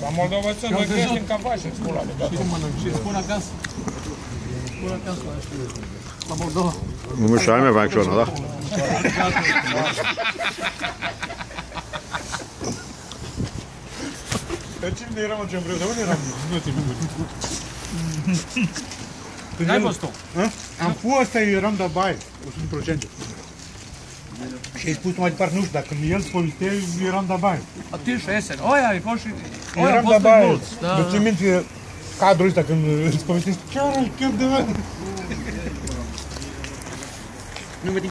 La Moldova sunt, noi creștem ca vașe, spun la de gata. Și spun acasă. Spun acasă la Moldova. Nu myślałem, jak większą, no da? Pe cine eram în ce împreună? Unde eram? Nu ți N-ai fost tu? Am fost, eram de baie, 100%. Și ai spus mai departe, nu știu, dacă el povestea, eram de baie. Atunci, Esen, oia ai fost și... Eram de baie. Deci țin minte cadrul ăsta când îți povestești, chiar de baie.